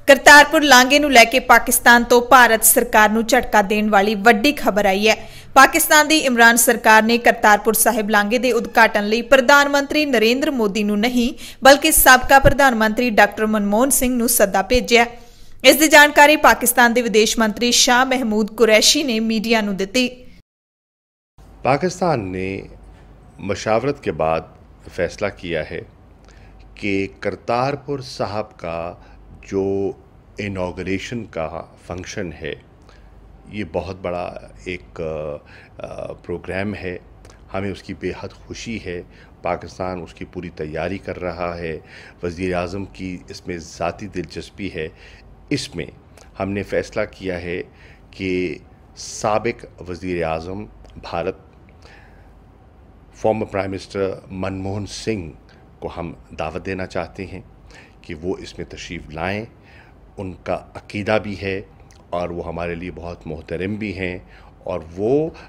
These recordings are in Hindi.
करतारपुर लांघे नूं लैके पाकिस्तान तो भारत सरकार नूं झटका देण वाली वड्डी खबर आई है। पाकिस्तान दी इमरान सरकार ने करतारपुर साहिब लांघे दे उद्घाटन लई प्रधानमंत्री नरेंद्र मोदी नूं नहीं बल्कि साबका प्रधानमंत्री डॉक्टर मनमोहन सिंह नूं सद्दा भेजिया। इस दी जानकारी पाकिस्तान दे विदेश मंत्री शाह महमूद कुरैशी ने मीडिया नूं दित्ती। पाकिस्तान ने मशावरत के बाद फैसला किया है कि करतारपुर साहब का जो इनॉगरेशन का फंक्शन है, ये बहुत बड़ा एक प्रोग्राम है। हमें उसकी बेहद खुशी है। पाकिस्तान उसकी पूरी तैयारी कर रहा है। वज़ीर आज़म की इसमें ज़ाती दिलचस्पी है। इसमें हमने फ़ैसला किया है कि साबिक वज़ीर आज़म Bharat former prime minister Manmohan Singh को हम दावत देना चाहते हैं कि वो इसमें तशरीफ़ लाएं। उनका अक़ीदा भी है और वो हमारे लिए बहुत मोहतरम भी हैं और वो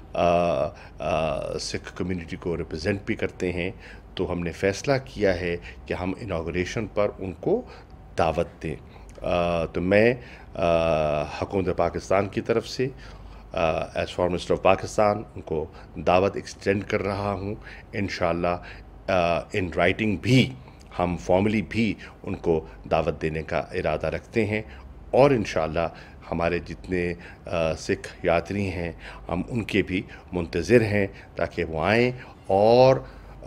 सिख कम्युनिटी को रिप्रेजेंट भी करते हैं। तो हमने फ़ैसला किया है कि हम इनॉगरेशन पर उनको दावत दें। तो मैं हुकूमत पाकिस्तान की तरफ से as foreign minister of Pakistan उनको दावत एक्सटेंड कर रहा हूँ। इंशाअल्लाह इन राइटिंग भी हम फॉर्मली भी उनको दावत देने का इरादा रखते हैं और इंशाअल्लाह हमारे जितने सिख यात्री हैं हम उनके भी मुंतज़िर हैं ताकि वो आएँ और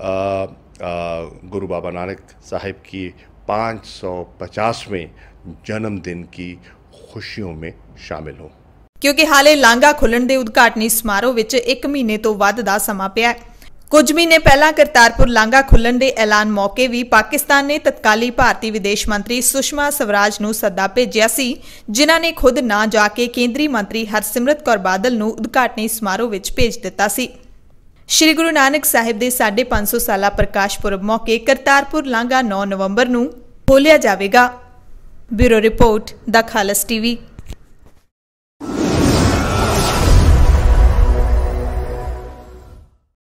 गुरु बाबा नानक साहिब की 550वें जन्मदिन की खुशियों में शामिल हों। क्योंकि हाले लांघा खुलण दे उद्घाटनी समारोह विच 1 महीने तो वध दा समा पिया। कुछ महीने पहला करतारपुर लांघा खुलण दे ऐलान मौके भी पाकिस्तान ने तत्काली भारतीय विदेश मंत्री सुषमा स्वराज नूं सद्दा भेजिया सी, जिन्हां ने खुद ना जाके केंद्रीय मंत्री हरसिमरत कौर बादल नूं उद्घाटनी समारोह विच भेज दिता सी। श्री गुरु नानक साहिब दे 550 साला प्रकाश पुरब मौके करतारपुर लांघा 9 नवंबर नूं खोलिया जावेगा। Bureau report the Khalsa TV.